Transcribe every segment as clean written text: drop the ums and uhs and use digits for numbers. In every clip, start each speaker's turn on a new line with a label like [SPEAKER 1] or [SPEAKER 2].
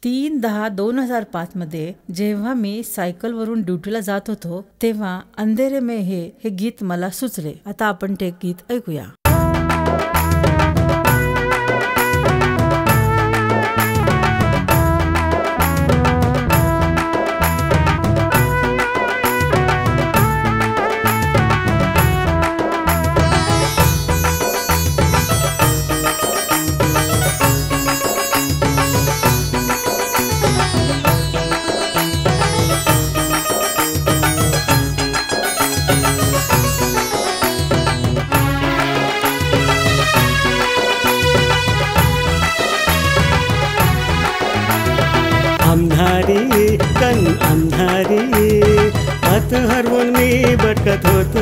[SPEAKER 1] 3/10/2005 मध्ये जेव्हा मी सायकलवरून ड्युटीला जात होतो तेव्हा अंधेरे में हे गीत मला सुचले. आता आपण ते गीत ऐकूया.
[SPEAKER 2] अंधारी कन अंधारी हात हरवून मी भटकत होतो.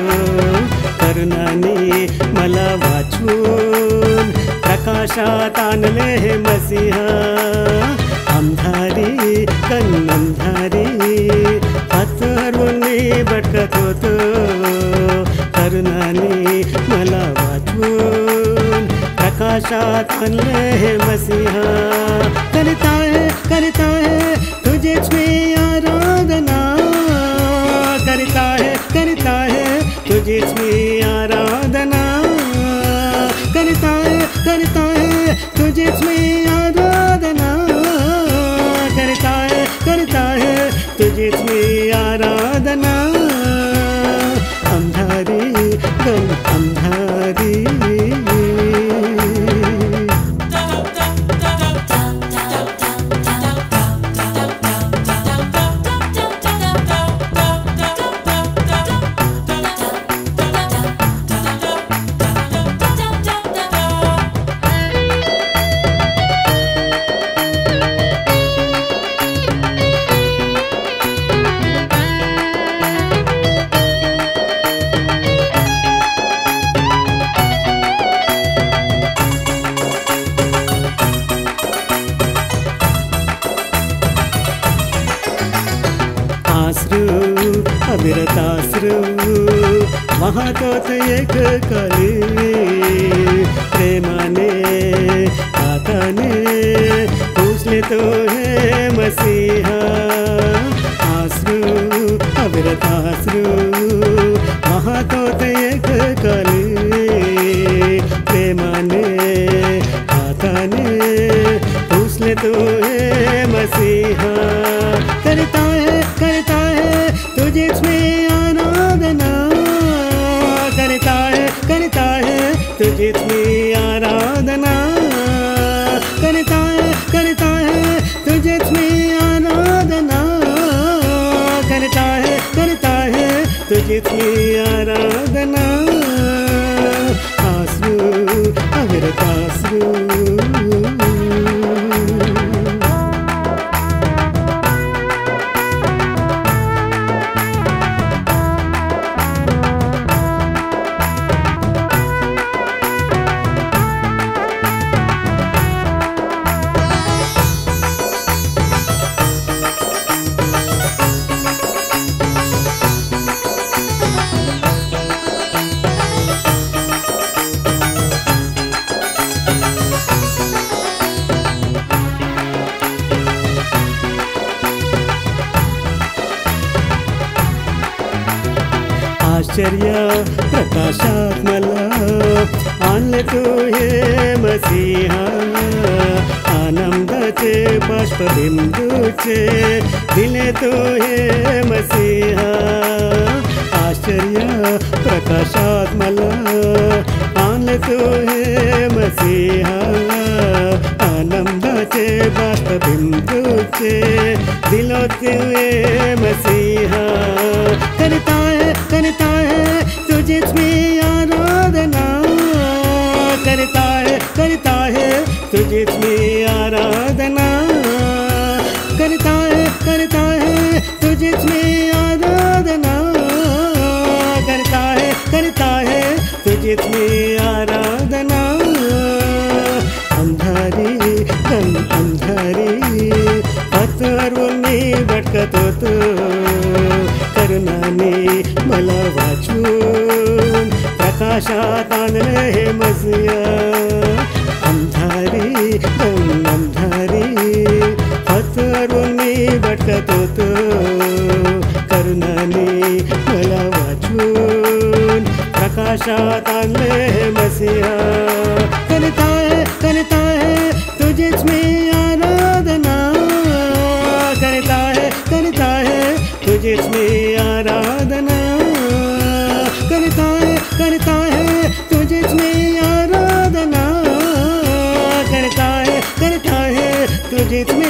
[SPEAKER 2] करुणाने मला वाचवून प्रकाशात आणले हे मसीहा. अंधारी कन अंधारी हात हरवून मी भटकत होतो. करुणाने मला वाचवून प्रकाशात आणले हे मसीहा. करता है तुझेच मी आराधना. करता है तुझेच मी आराधना. करता है तुझेच मी आराधना. करता है तुझेच मी आराधना. अंधारी गम अंधारी अविरताश्रु वाहतोच एक कली. प्रेमाने हाताने पुसले तो हे मसीहा. आश्रु अविरताश्रु वाहतोच एक कली. प्रेमाने हाताने पुसले तो हे मसीहा. करता है तुझेच मी आराधना. करता है तुझेच मी आराधना. करता है तुझेच मी आराधना. करता है तुझेच मी आराधना. आश्रु अविरताश्रु आश्चर्य प्रकाशात मला आणले तू हे मसीहा. आनंदाचे बाष्पबिंदूचे दिले तू हे मसीहा. आश्चर्य प्रकाशात मला आणले तू हे मसीहा. आनंदाचे बाष्पबिंदूचे दिलो तू हे मसीहा. करता है तुझेच मी आराधना. करता है तुझेच मी आराधना. करता है तुझेच मी आराधना. करता है तुझेच मी आराधना. अंधारी गम अंधारी हात हरवून मी भटकत होतो. करुणाने मला वाचवून प्रकाशात आणले हे मसीहा. अंधारी गम अंधारी भटकत होतो, करुणाने मला वाचून प्रकाशात आणले मसिहा. करता है तुझीच मी आराधना, करता है तुझीच मी आराधना, करता है तुझीच मी आराधना, करता है तुझीच मी